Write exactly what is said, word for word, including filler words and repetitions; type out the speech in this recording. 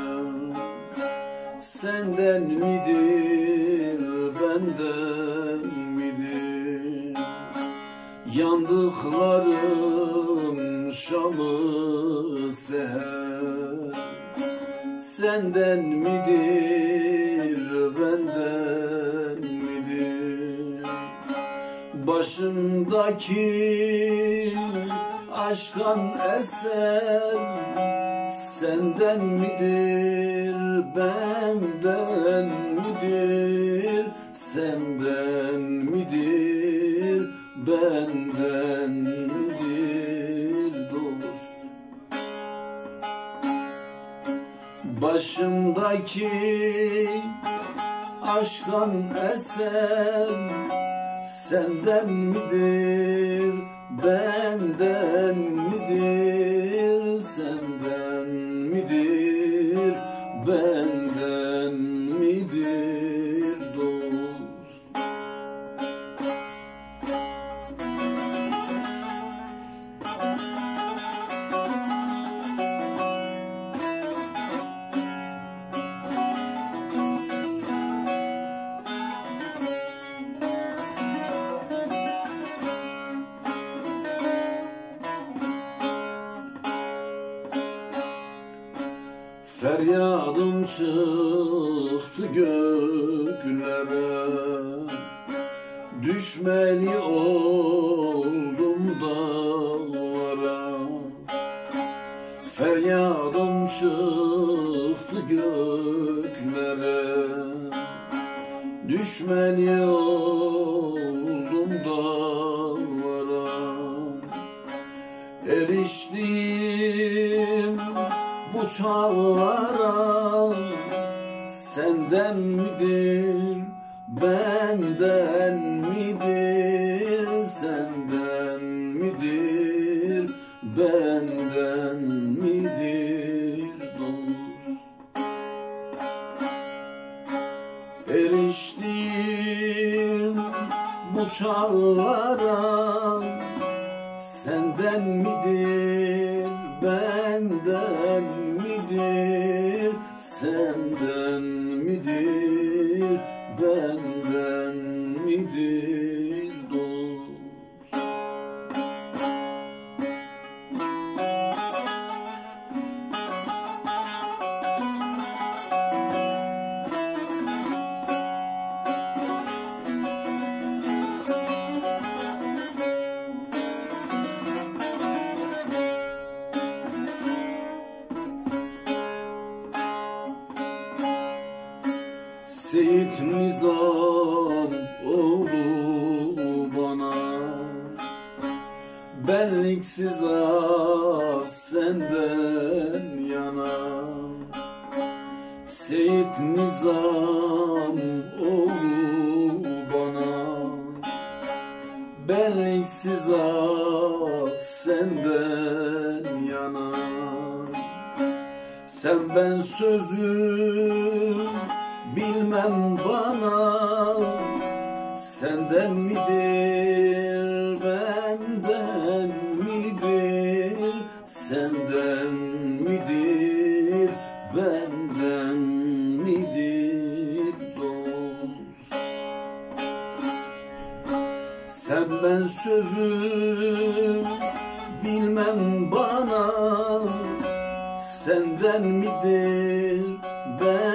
Senden midir, benden midir? Yandıklarım şamı seher. Senden midir, benden midir? Başımdaki aşktan eser senden midir, benden midir? Senden midir, benden midir dost? Başımdaki aşktan eser senden midir, benden midir? Senden midir, benden midir dost? Feryadım çıktı göklere, düşmeli oldum dağlara. Feryadım çıktı göklere, düşmeli oldum dağlara. Eriştim bu çağlara, senden midir, benden midir? Senden midir, benden midir dost? Eriştim bu çağlara, senden midir, benden midir? Senden midir, benden midir dost? Seyit Nizam oğlu bana, benliksiz ah senden yana. Seyit Nizam oğlu bana, benliksiz ah senden yana. Sen ben sözüm bilmem bana, senden midir, benden midir? Senden midir, benden midir dost? Sen ben sözüm bilmem bana, senden midir, ben